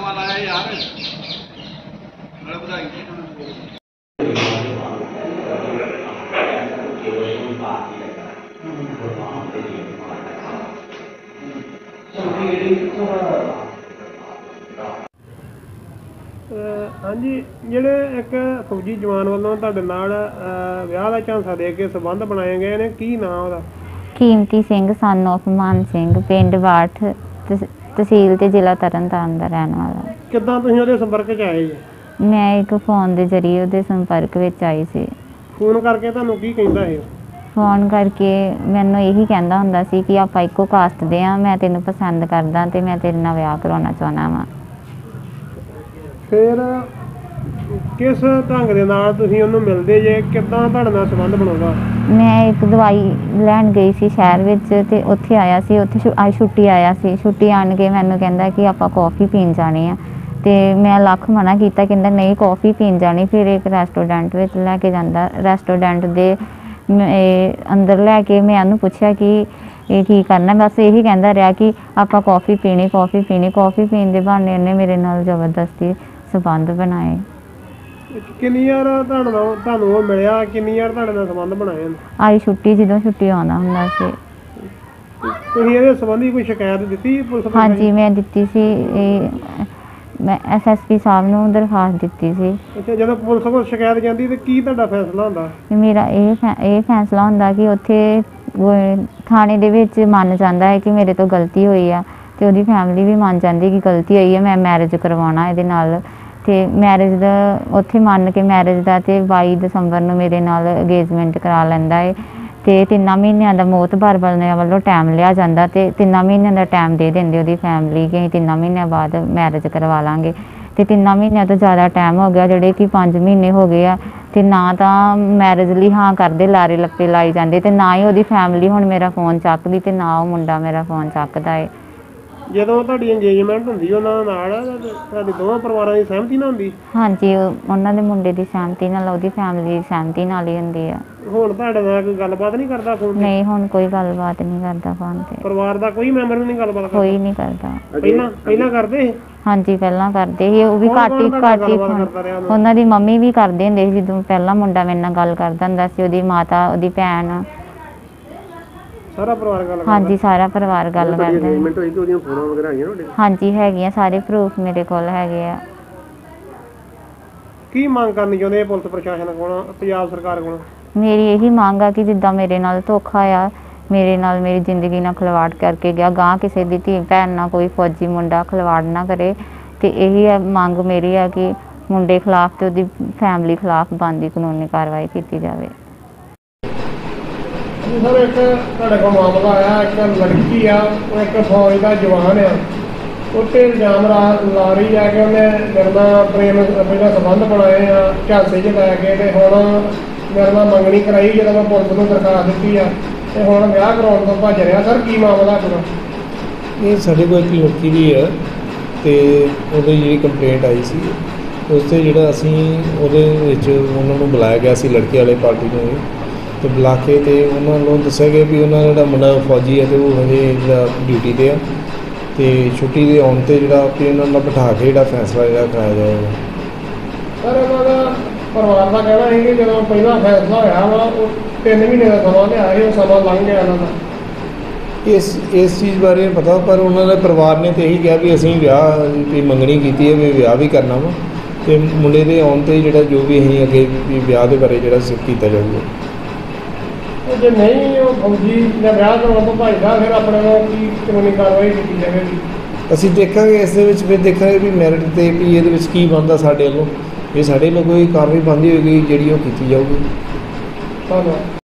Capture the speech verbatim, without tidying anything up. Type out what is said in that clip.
माल आया यार बड़ा बधाई हाँ जी ਜਿਹੜੇ ਇੱਕ ਫੌਜੀ ਜਵਾਨ ਵੱਲੋਂ ਤੁਹਾਡੇ ਨਾਲ ਵਿਆਹ ਦਾ ਝਾਂਸਾ ਦੇ ਕੇ ਸਬੰਧ ਬਣਾਏ ਗਏ ਨੇ ਕੀ ਨਾਂ ਉਹਦਾ? ਕੀਮਤੀ ਸਿੰਘ ਸਨ ਆਫ ਮਾਨ ਸਿੰਘ, ਪਿੰਡ ਬਾਠ, ਤਹਿਸੀਲ ਤੇ ਜ਼ਿਲ੍ਹਾ ਤਰਨਤਾਰਨ ਦਾ ਰਹਿਣ ਵਾਲਾ। ਕਿੱਦਾਂ ਤੁਸੀਂ ਉਹਦੇ ਸੰਪਰਕ 'ਚ ਆਏ ਜੀ? ਮੈਂ ਇੱਕ ਫੋਨ ਦੇ ਜ਼ਰੀਏ ਉਹਦੇ ਸੰਪਰਕ ਵਿੱਚ ਆਈ ਸੀ। ਫੋਨ ਕਰਕੇ ਤੁਹਾਨੂੰ ਕੀ ਕਹਿੰਦਾ ਇਹ? ਫੋਨ ਕਰਕੇ ਮੈਨੂੰ ਇਹੀ ਕਹਿੰਦਾ ਹੁੰਦਾ ਸੀ ਕਿ ਆਪਾਂ ਇੱਕੋ ਕਾਸਟ ਦੇ ਹਾਂ, ਮੈਂ ਤੈਨੂੰ ਪਸੰਦ ਕਰਦਾ ਤੇ ਮੈਂ ਤੇਰੇ ਨਾਲ ਵਿਆਹ ਕਰਾਉਣਾ ਚਾਹੁੰਦਾ ਵਾਂ। ਫਿਰ ਕਿਸ ਢੰਗ ਦੇ ਨਾਲ ਤੁਸੀਂ ਉਹਨੂੰ ਮਿਲਦੇ ਜੇ, ਕਿੱਦਾਂ ਤੁਹਾਡੇ ਨਾਲ ਸੰਬੰਧ ਬਣਾਉਂਦਾ? ਮੈਂ ਇੱਕ ਦਵਾਈ ਲੈਣ ਗਈ ਸੀ ਸ਼ਹਿਰ ਵਿੱਚ ਤੇ ਉੱਥੇ ਆਇਆ ਸੀ, ਉੱਥੇ ਅੱਜ ਛੁੱਟੀ ਆਇਆ ਸੀ। ਛੁੱਟੀ ਆਣ ਕੇ ਮੈਨੂੰ ਕਹਿੰਦਾ ਕਿ ਆਪਾਂ ਕੌਫੀ ਪੀਣ ਜਾਣੀ ਆ ਤੇ ਮੈਂ ਲੱਖ ਮਨਾ ਕੀਤਾ, ਕਹਿੰਦਾ ਨਹੀਂ ਕੌਫੀ ਪੀਣ ਜਾਣੀ। ਫਿਰ ਇੱਕ ਰੈਸਟੋਰੈਂਟ ਵਿੱਚ ਲੈ ਕੇ ਜਾਂਦਾ, ਰੈਸਟੋਰੈਂਟ ਦੇ ਅੰਦਰ ਲੈ ਕੇ ਮੈਂ ਉਹਨੂੰ ਪੁੱਛਿਆ ਕਿ ਇਹ ਕੀ ਕਰਨਾ, ਬਸ ਇਹੀ ਕਹਿੰਦਾ ਰਿਹਾ ਕਿ ਆਪਾਂ ਕੌਫੀ ਪੀਣੀ ਕੌਫੀ ਪੀਣੀ ਕੌਫੀ ਪੀਣ ਦੇ ਬਹਾਨੇ ਉਹਨੇ ਮੇਰੇ ਨਾਲ ਜ਼ਬਰਦਸਤੀ ਸੰਬੰਧ ਬਣਾਏ। ਕਿੰਨੀ ਵਾਰ ਤੁਹਾਡੇ ਨਾਲ ਤੁਹਾਨੂੰ ਉਹ ਮਿਲਿਆ, ਕਿੰਨੀ ਵਾਰ ਤੁਹਾਡੇ ਨਾਲ ਸੰਬੰਧ ਬਣਾਏ? ਆਈ ਛੁੱਟੀ, ਜਦੋਂ ਛੁੱਟੀ ਆਉਂਦਾ ਹੁੰਦਾ ਸੀ। ਤੁਸੀਂ ਇਹਦੇ ਸੰਬੰਧੀ ਕੋਈ ਸ਼ਿਕਾਇਤ ਦਿੱਤੀ ਪੁਲਿਸ ਨੂੰ? ਹਾਂਜੀ ਮੈਂ ਦਿੱਤੀ ਸੀ, ਇਹ ਮੈਂ ਐਸ ਐਸ ਪੀ ਸਾਹਿਬ ਨੂੰ ਦਰਖਾਸਤ ਦਿੱਤੀ ਸੀ। ਅੱਛਾ, ਜਦੋਂ ਪੁਲਿਸ ਕੋਲ ਸ਼ਿਕਾਇਤ ਜਾਂਦੀ ਤੇ ਕੀ ਤੁਹਾਡਾ ਫੈਸਲਾ ਹੁੰਦਾ? ਮੇਰਾ ਇਹ ਫੈ ਇਹ ਫੈਸਲਾ ਹੁੰਦਾ ਕਿ ਉੱਥੇ ਥਾਣੇ ਦੇ ਵਿੱਚ ਮੰਨ ਜਾਂਦਾ ਹੈ ਕਿ ਮੇਰੇ ਤੋਂ ਗਲਤੀ ਹੋਈ ਆ ਅਤੇ ਉਹਦੀ ਫੈਮਿਲੀ ਵੀ ਮੰਨ ਜਾਂਦੀ ਕਿ ਗਲਤੀ ਹੋਈ ਹੈ, ਮੈਂ ਮੈਰਿਜ ਕਰਵਾਉਣਾ ਇਹਦੇ ਨਾਲ। ਅਤੇ ਮੈਰਿਜ ਦਾ ਉੱਥੇ ਮੰਨ ਕੇ ਮੈਰਿਜ ਦਾ ਅਤੇ ਬਾਈ ਦਸੰਬਰ ਨੂੰ ਮੇਰੇ ਨਾਲ ਅੰਗੇਜਮੈਂਟ ਕਰਾ ਲੈਂਦਾ ਹੈ ਅਤੇ ਤਿੰਨਾਂ ਮਹੀਨਿਆਂ ਦਾ ਮੋਹਤਬਾਰ ਵਾਲਿਆਂ ਵੱਲੋਂ ਟਾਈਮ ਲਿਆ ਜਾਂਦਾ ਅਤੇ ਤਿੰਨਾਂ ਮਹੀਨਿਆਂ ਦਾ ਟਾਈਮ ਦੇ ਦਿੰਦੇ ਉਹਦੀ ਫੈਮਿਲੀ ਕਿ ਅਸੀਂ ਤਿੰਨਾਂ ਮਹੀਨਿਆਂ ਬਾਅਦ ਮੈਰਿਜ ਕਰਵਾ ਲਾਂਗੇ। ਅਤੇ ਤਿੰਨਾਂ ਮਹੀਨਿਆਂ ਤੋਂ ਜ਼ਿਆਦਾ ਟਾਈਮ ਹੋ ਗਿਆ, ਜਿਹੜੇ ਕਿ ਪੰਜ ਮਹੀਨੇ ਹੋ ਗਏ ਆ, ਅਤੇ ਨਾ ਤਾਂ ਮੈਰਿਜ ਲਈ ਹਾਂ ਕਰਦੇ, ਲਾਰੇ ਲੱਪੇ ਲਾਈ ਜਾਂਦੇ, ਅਤੇ ਨਾ ਹੀ ਉਹਦੀ ਫੈਮਿਲੀ ਹੁਣ ਮੇਰਾ ਫੋਨ ਚੱਕਦੀ ਅਤੇ ਨਾ ਉਹ ਮੁੰਡਾ ਮੇਰਾ ਫੋਨ ਚੱਕਦਾ ਹੈ। ਜਦੋਂ ਤੁਹਾਡੀ ਇੰਗੇਜਮੈਂਟ ਹੁੰਦੀ ਉਹਨਾਂ ਨਾਲ ਤੁਹਾਡੇ ਦੋਵਾਂ ਪਰਿਵਾਰਾਂ ਦੀ ਸਹਿਮਤੀ ਨਾਲ ਹੁੰਦੀ? ਹਾਂਜੀ, ਉਹਨਾਂ ਦੇ ਮੁੰਡੇ ਦੀ ਸਹਿਮਤੀ ਨਾਲ, ਉਹਦੀ ਫੈਮਿਲੀ ਦੀ ਸਹਿਮਤੀ ਨਾਲ ਹੀ ਹੁੰਦੀ ਆ। ਹੁਣ ਤੁਹਾਡੇ ਨਾਲ ਕੋਈ ਗੱਲਬਾਤ ਨਹੀਂ ਕਰਦਾ ਫੋਨ ਤੇ? ਨਹੀਂ, ਹੁਣ ਕੋਈ ਗੱਲਬਾਤ ਨਹੀਂ ਕਰਦਾ ਫੋਨ ਤੇ। ਪਰਿਵਾਰ ਦਾ ਕੋਈ ਮੈਂਬਰ ਵੀ ਨਹੀਂ ਗੱਲਬਾਤ ਕਰਦਾ? ਕੋਈ ਨਹੀਂ ਕਰਦਾ। ਪਹਿਲਾਂ ਪਹਿਲਾਂ ਕਰਦੇ? ਹਾਂਜੀ, ਪਹਿਲਾਂ ਕਰਦੇ ਸੀ, ਉਹ ਵੀ ਘੱਟ ਹੀ ਘੱਟ ਹੀ। ਉਹਨਾਂ ਦੀ ਮੰਮੀ ਵੀ ਕਰਦੇ ਹੁੰਦੇ ਸੀ, ਜਦੋਂ ਪਹਿਲਾਂ ਮੁੰਡਾ ਮੇਰੇ ਨਾਲ ਗੱਲ ਕਰਦਾ ਹੁੰਦਾ ਸੀ, ਉਹਦੀ ਮਾਤਾ, ਉਹਦੀ ਭੈਣ, ਸਾਰਾ ਪਰਿਵਾਰ ਗੱਲ ਕਰਦਾ? ਹਾਂਜੀ, ਸਾਰਾ ਪਰਿਵਾਰ ਗੱਲ ਕਰਦਾ। ਇੰਗੇਜਮੈਂਟ ਹੋਈ ਤੇ ਉਹਦੀਆਂ ਫੋਟੋਆਂ ਵਗੈਰਾ ਆਈਆਂ ਤੁਹਾਡੇ? ਹਾਂਜੀ ਹੈਗੀਆਂ, ਸਾਰੇ ਪ੍ਰੂਫ ਮੇਰੇ ਕੋਲ ਹੈਗੇ ਆ। ਕੀ ਮੰਗ ਕਰਨੀ ਚਾਹੁੰਦੇ ਪੁਲਿਸ ਪ੍ਰਸ਼ਾਸਨ ਕੋਲੋਂ, ਪੰਜਾਬ ਸਰਕਾਰ ਕੋਲੋਂ? ਮੇਰੀ ਇਹੀ ਮੰਗ ਆ ਕਿ ਜਿੱਦਾਂ ਮੇਰੇ ਨਾਲ ਧੋਖਾ ਆ, ਮੇਰੇ ਨਾਲ ਮੇਰੀ ਜ਼ਿੰਦਗੀ ਨਾਲ ਖਿਲਵਾੜ ਕਰਕੇ ਗਿਆ, ਗਾਂ ਕਿਸੇ ਦੀ ਧੀ ਭੈਣ ਨਾਲ ਕੋਈ ਫੌਜੀ ਮੁੰਡਾ ਖਿਲਵਾੜ ਨਾ ਕਰੇ। ਅਤੇ ਇਹੀ ਮੰਗ ਮੇਰੀ ਆ ਕਿ ਮੁੰਡੇ ਖਿਲਾਫ ਅਤੇ ਉਹਦੀ ਫੈਮਿਲੀ ਖਿਲਾਫ ਬਣਦੀ ਕਾਨੂੰਨੀ ਕਾਰਵਾਈ ਕੀਤੀ ਜਾਵੇ। ਸਰ, ਇੱਕ ਤੁਹਾਡੇ ਕੋਲ ਮਾਮਲਾ ਆਇਆ, ਇੱਕ ਲੜਕੀ ਆ, ਉਹ ਇੱਕ ਫੌਜ ਦਾ ਜਵਾਨ ਆ, ਉੱਤੇ ਇਲਜ਼ਾਮ ਲਾ ਰਹੀ ਆ ਕਿ ਉਹਨੇ ਮੇਰੇ ਨਾਲ ਪ੍ਰੇਮ ਪਹਿਲਾਂ ਸੰਬੰਧ ਬਣਾਏ ਆ, ਝਾਂਸੇ 'ਚ ਲੈ ਕੇ, ਅਤੇ ਹੁਣ ਮੇਰੇ ਨਾਲ ਮੰਗਣੀ ਕਰਾਈ ਜਦੋਂ ਮੈਂ ਪੁਲਿਸ ਨੂੰ ਦਰਖਾਸਤ ਦਿੱਤੀ ਆ, ਅਤੇ ਹੁਣ ਵਿਆਹ ਕਰਾਉਣ ਤੋਂ ਭੱਜ ਰਿਹਾ। ਸਰ, ਕੀ ਮਾਮਲਾ ਪੂਰਾ? ਇਹ ਸਾਡੇ ਕੋਲ ਇੱਕ ਲੜਕੀ ਦੀ ਹੈ ਅਤੇ ਉਹਦੀ ਜਿਹੜੀ ਕੰਪਲੇਂਟ ਆਈ ਸੀ ਉਸ 'ਤੇ ਜਿਹੜਾ ਅਸੀਂ ਉਹਦੇ ਵਿੱਚ ਉਹਨਾਂ ਨੂੰ ਬੁਲਾਇਆ ਗਿਆ ਸੀ, ਲੜਕੀ ਵਾਲੇ ਪਾਰਟੀ ਨੂੰ ਅਤੇ ਬੁਲਾ ਕੇ ਅਤੇ ਉਹਨਾਂ ਨੂੰ ਦੱਸਿਆ ਗਿਆ ਵੀ ਉਹਨਾਂ ਦਾ ਜਿਹੜਾ ਮੁੰਡਾ ਫੌਜੀ ਹੈ ਅਤੇ ਉਹ ਹਜੇ ਜਿਹੜਾ ਡਿਊਟੀ 'ਤੇ ਆ, ਅਤੇ ਛੁੱਟੀ ਦੇ ਆਉਣ 'ਤੇ ਜਿਹੜਾ ਵੀ ਉਹਨਾਂ ਨਾਲ ਬਿਠਾ ਕੇ ਜਿਹੜਾ ਫੈਸਲਾ ਜਿਹੜਾ ਕਰਾਇਆ ਜਾਏਗਾ। ਸਰ, ਉਹਨਾਂ ਦਾ ਪਰਿਵਾਰ ਦਾ ਕਹਿਣਾ ਹੈ ਕਿ ਜਦੋਂ ਪਹਿਲਾਂ ਫੈਸਲਾ ਹੋਇਆ ਵਾ ਉਹ ਤਿੰਨ ਮਹੀਨੇ ਦਾ ਸਮਾਂ ਲਿਆ ਸੀ, ਉਹ ਸਮਾਂ ਲੰਘ ਗਿਆ ਉਹਨਾਂ ਦਾ। ਇਸ ਇਸ ਚੀਜ਼ ਬਾਰੇ ਪਤਾ, ਪਰ ਉਹਨਾਂ ਦੇ ਪਰਿਵਾਰ ਨੇ ਤਾਂ ਇਹੀ ਕਿਹਾ ਵੀ ਅਸੀਂ ਵਿਆਹ ਦੀ ਮੰਗਣੀ ਕੀਤੀ ਹੈ, ਵੀ ਵਿਆਹ ਵੀ ਕਰਨਾ ਵਾ, ਅਤੇ ਮੁੰਡੇ ਦੇ ਆਉਣ 'ਤੇ ਜਿਹੜਾ ਜੋ ਵੀ ਅਸੀਂ ਅੱਗੇ ਵੀ ਵਿਆਹ ਦੇ ਬਾਰੇ ਜਿਹੜਾ ਕੀਤਾ ਜਾਊਗਾ। ਜੇ ਨਹੀਂ ਉਹ ਫੌਜੀ ਜਾਂ ਵਿਆਹ ਕਰਾਉਣ ਤੋਂ ਭੱਜਦਾ, ਫਿਰ ਆਪਣੇ ਨਾਲ ਕੀ ਕਾਨੂੰਨੀ ਕਾਰਵਾਈ ਕੀਤੀ ਜਾਵੇਗੀ? ਅਸੀਂ ਦੇਖਾਂਗੇ ਇਸ ਦੇ ਵਿੱਚ, ਫਿਰ ਦੇਖਾਂਗੇ ਵੀ ਮੈਰਿਟ 'ਤੇ ਵੀ ਇਹਦੇ ਵਿੱਚ ਕੀ ਬਣਦਾ ਸਾਡੇ ਵੱਲੋਂ। ਜੇ ਸਾਡੇ ਵੱਲੋਂ ਕੋਈ ਕਾਰਵਾਈ ਬਣਦੀ ਹੋਏਗੀ ਜਿਹੜੀ ਉਹ ਕੀਤੀ ਜਾਊਗੀ। ਧੰਨਵਾਦ।